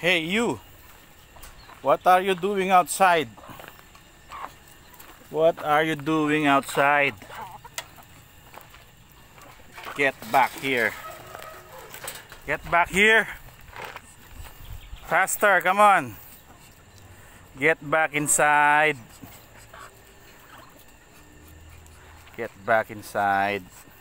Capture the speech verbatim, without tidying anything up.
Hey you, what are you doing outside? What are you doing outside? Get back here. Get back here. Faster, come on. Get back inside. Get back inside.